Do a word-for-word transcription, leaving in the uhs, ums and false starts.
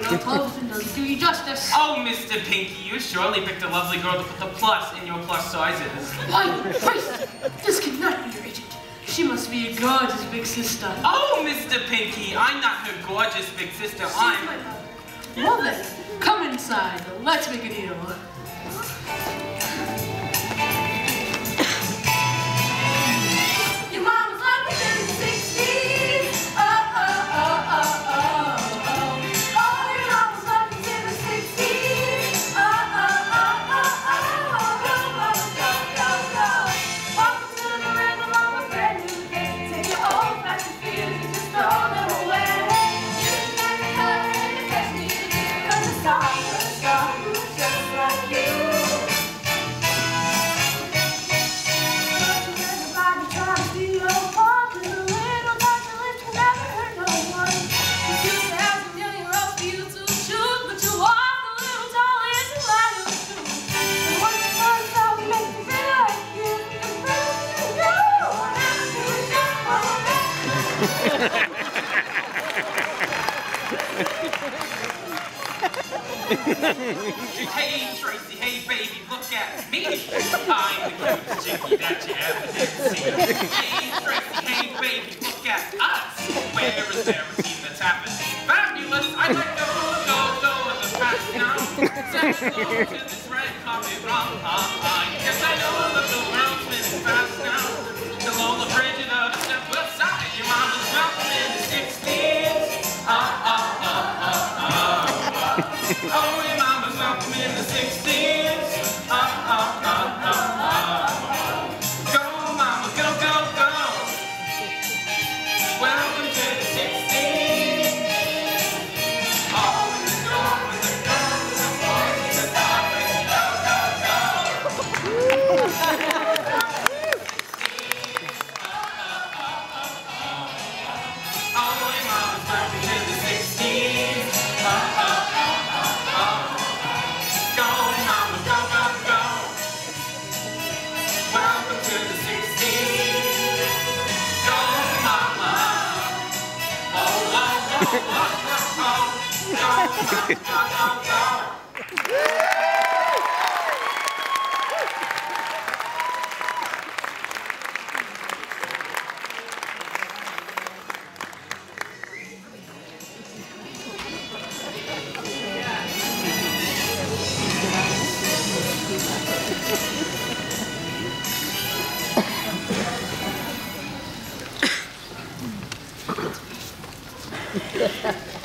Your clothing doesn't do you justice. Oh, Mister Pinky, you surely picked a lovely girl to put the plus in your plus sizes. Why, Christ, this cannot be your agent. She must be a gorgeous big sister. Oh, Mister Pinky, I'm not her gorgeous big sister. She's I'm... my mother. Well then, come inside. Let's make a deal. Your mama's like in the sixties. Oh, oh, oh, oh, oh, oh. Oh, your mama's like in the sixties. Oh, oh, oh, oh, oh, oh. Go, go, go, go. Welcome to the rhythm of a brand new day. Take your old fashioned fears and just throw them away. You can have the color and the best me to do. Cause the star, the star, who's just like you. Hey, Tracy, hey, baby, look at me. I'm the cutest chickie that you ever did see. Hey, Tracy, hey, baby, look at us. Where is there a team that's happened? Fabulous. I like to go, go, go in the past now. Say hello to this red carpet rum. Uh-uh. Yes, I know that the world's spinning fast now. Hello, the frigid of the step aside. Your mama's welcome in the sixties. Uh-uh, uh-uh, uh-uh. Oh, your mama's welcome in the sixties. Uh, uh, uh, uh, uh. Go, mama, go, go, go. Welcome to the sixties. Oh, with the girl, with the girl, with the boy, with the dog, go, go, go. Oh, your mama's welcome to the sixties. Uh, uh. Yeah.